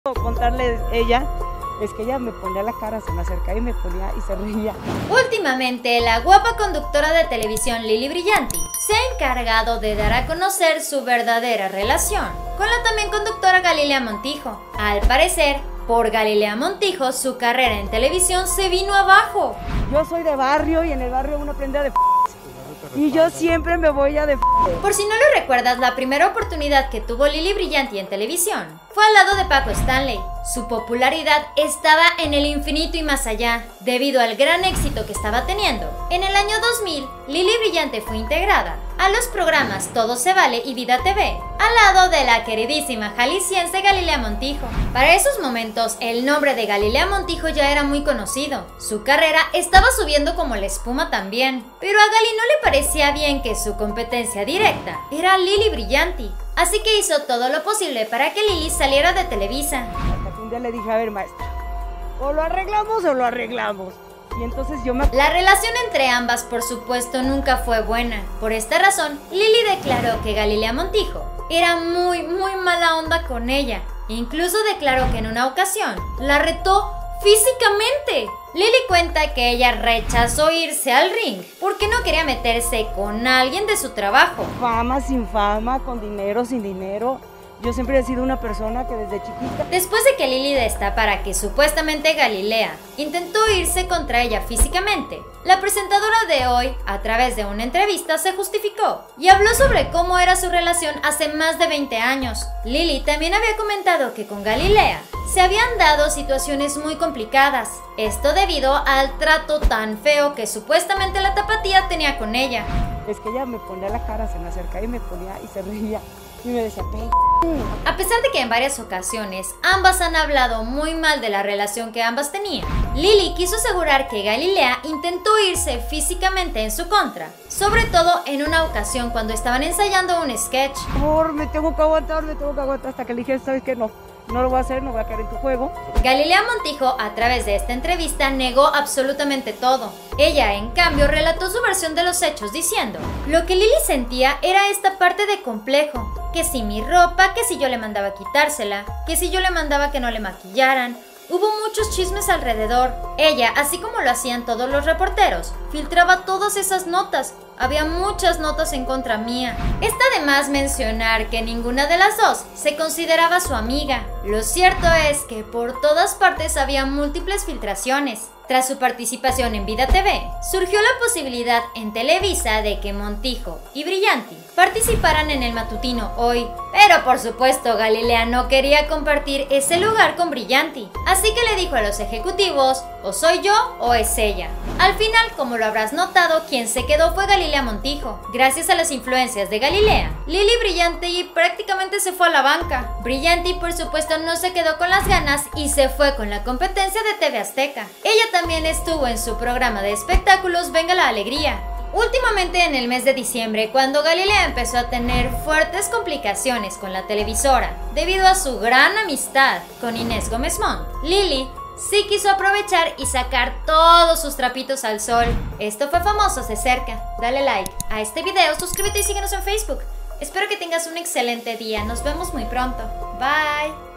contarle ella es que ella me ponía la cara, se me acercaba y me ponía y se reía. Últimamente, la guapa conductora de televisión Lili Brillanti se ha encargado de dar a conocer su verdadera relación con la también conductora Galilea Montijo. Al parecer, por Galilea Montijo, su carrera en televisión se vino abajo. Yo soy de barrio y en el barrio uno aprende a y yo siempre me voy a Por si no lo recuerdas, la primera oportunidad que tuvo Lili Brillanti en televisión fue al lado de Paco Stanley. Su popularidad estaba en el infinito y más allá, debido al gran éxito que estaba teniendo. En el año 2000, Lili Brillanti fue integrada a los programas Todo se vale y Vida TV, al lado de la queridísima jalisciense Galilea Montijo. Para esos momentos, el nombre de Galilea Montijo ya era muy conocido. Su carrera estaba subiendo como la espuma también, pero a Gali no le parecía bien que su competencia directa era Lili Brillanti, así que hizo todo lo posible para que Lili saliera de Televisa. Hasta que un día le dije, a ver, maestra, o lo arreglamos o lo arreglamos. Y entonces La relación entre ambas, por supuesto, nunca fue buena. Por esta razón, Lili declaró que Galilea Montijo era muy mala onda con ella. Incluso declaró que en una ocasión la retó físicamente. Lili cuenta que ella rechazó irse al ring porque no quería meterse con alguien de su trabajo. Fama sin fama, con dinero sin dinero. Yo siempre he sido una persona que desde chiquita... Después de que Lili destapara que supuestamente Galilea intentó irse contra ella físicamente, la presentadora de Hoy, a través de una entrevista, se justificó y habló sobre cómo era su relación hace más de 20 años. Lili también había comentado que con Galilea se habían dado situaciones muy complicadas, esto debido al trato tan feo que supuestamente la tapatía tenía con ella. Es que ella me ponía la cara, se me acercaba y me ponía y se reía y me decía, A pesar de que en varias ocasiones ambas han hablado muy mal de la relación que ambas tenían, Lili quiso asegurar que Galilea intentó irse físicamente en su contra, sobre todo en una ocasión cuando estaban ensayando un sketch. Me tengo que aguantar hasta que le dije, ¿sabes qué? No lo voy a hacer, no voy a caer en tu juego. Galilea Montijo, a través de esta entrevista, negó absolutamente todo. Ella, en cambio, relató su versión de los hechos diciendo: lo que Lili sentía era esta parte de complejo, que si mi ropa, que si yo le mandaba quitársela, que si yo le mandaba que no le maquillaran. Hubo muchos chismes alrededor. Ella, así como lo hacían todos los reporteros, filtraba todas esas notas. Había muchas notas en contra mía. Está de más mencionar que ninguna de las dos se consideraba su amiga. Lo cierto es que por todas partes había múltiples filtraciones. Tras su participación en Vida TV, surgió la posibilidad en Televisa de que Montijo y Brillanti participaran en el matutino Hoy, pero por supuesto Galilea no quería compartir ese lugar con Brillanti, así que le dijo a los ejecutivos: o soy yo o es ella. Al final, como lo habrás notado, quien se quedó fue Galilea Montijo. Gracias a las influencias de Galilea, Lili Brillanti prácticamente se fue a la banca. Brillanti, por supuesto, no se quedó con las ganas y se fue con la competencia de TV Azteca. Ella también estuvo en su programa de espectáculos Venga la Alegría. Últimamente, en el mes de diciembre, cuando Galilea empezó a tener fuertes complicaciones con la televisora debido a su gran amistad con Inés Gómez Mont, Lili sí quiso aprovechar y sacar todos sus trapitos al sol. Esto fue Famosos de Cerca. Dale like a este video, suscríbete y síguenos en Facebook. Espero que tengas un excelente día. Nos vemos muy pronto. Bye.